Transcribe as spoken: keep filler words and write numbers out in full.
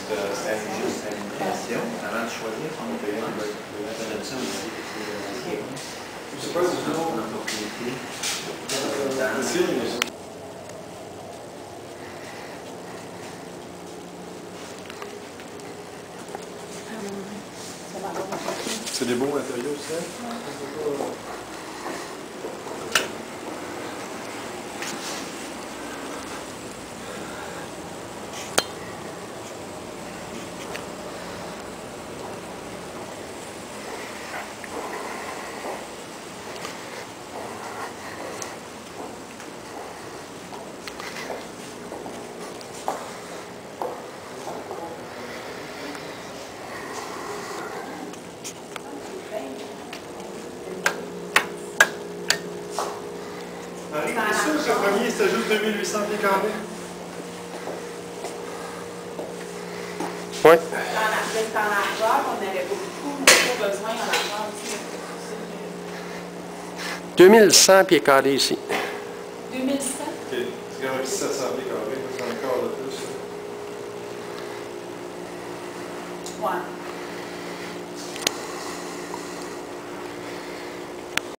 C'était juste à l'impression, avant de choisir son opération. Ça donne ça aussi. Je sais pas si c'est une opportunité. C'est des beaux matériaux, ça? Marie, t'es sûr que ce premier, c'était juste deux mille huit cents pieds carrés? Oui. En largeur, on avait beaucoup, beaucoup besoin en largeur aussi. deux mille cent pieds carrés ici. deux mille cent? OK. C'est quand même sept cents pieds carrés, c'est encore de plus. Ouais.